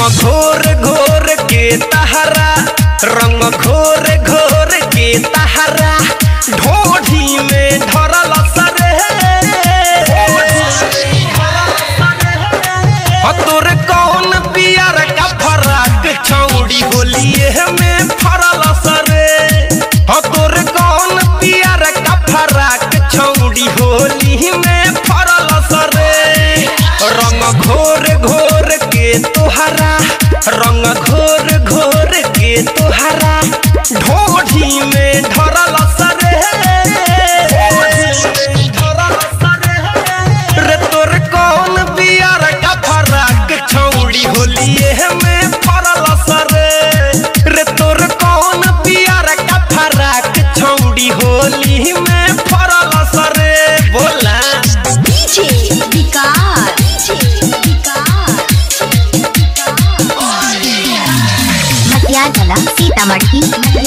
घोर घोर के तहरा रंग घोर घोर के तहरा ढोढ़ी में धरल सरे तोर कौन पियर का फराक छौड़ी होलिए में फरल सरे तोर कौन पियर का फराक छौड़ी होली में फरल सरे रंग घोर घोर के तोहरा रंग घोर घोर के तोहरा ढोढ़ी में धरल सरे रे तोर कौन बियर का फराक छौड़ी होलिए में फरल सरे रे तोर कौन बियर का फराक छौड़ी होली में फरल सरे बोला डीजे विकास मटियाला सीतामढ़ी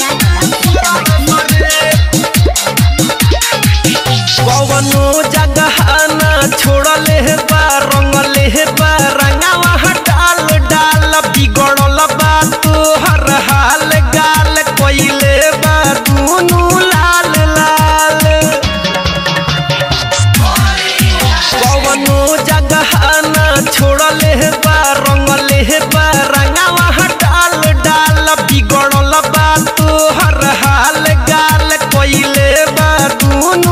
कवनो जगह ना छोड़ले बा रंगले बा रंगावा डाल डाल बिगड़ल बा तोहर हाल गाल कोइले बा दुनु लाल लाल कवनो जगह ना छोड़ले बा रंगले बा रंगावा डाल डाल बिगड़ल बा तोहर हाल गाल कोइले बा दुनु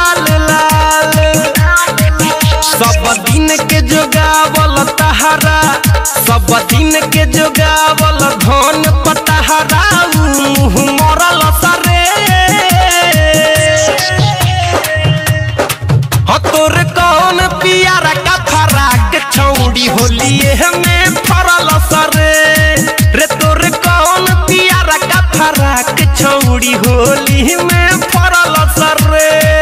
सब दिन के जोगावल तहरा सब दिन के जोगावल धन पतहरा मुँह मरल सरे तोर कौन पियारा का फराक छौड़ी होलिए में फरल सरे रे तोर कौन पियारा का फराक छौड़ी होली में फरल सरे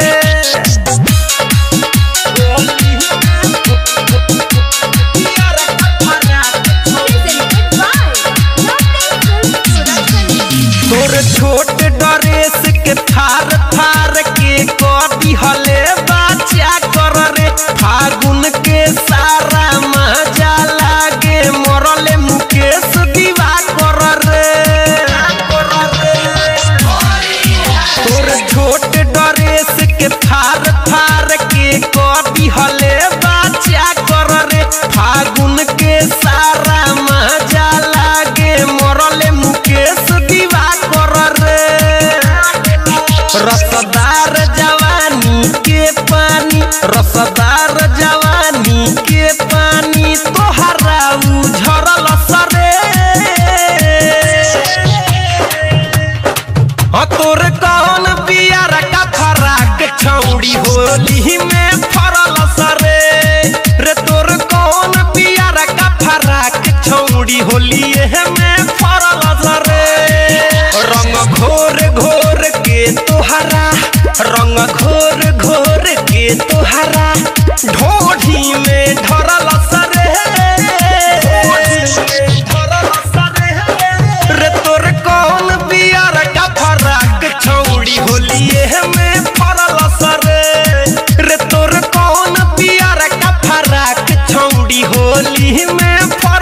तोर छोट ड्रेस के थार थार के कदी हले बच्चा कर रे फागुन के सारा मजा लागे मरले मुकेश दीवा कर रे तोर छोट ड्रेस के थार थार के कदी हले बच्चा कर रे फागुन के सारा मजा लागे मरले मुकेश दीवा कर रे रसदार जवानी के पानी रसदार जवानी के पानी तोहरा उझरल सरे तोर कौन बियर का फराक छौड़ी होली में फरल सरे रे तोर कौन बियर का फराक छौड़ी होली में फरल सरे रंग घोर घोर के तोहरा रंग घोर घोर के तोहरा ढोढ़ी में धरल सरे रे तोर कौन बियर का फराक छौड़ी होलिए में फरल सरे रे तोर कौन बियर का फराक छौड़ी होली में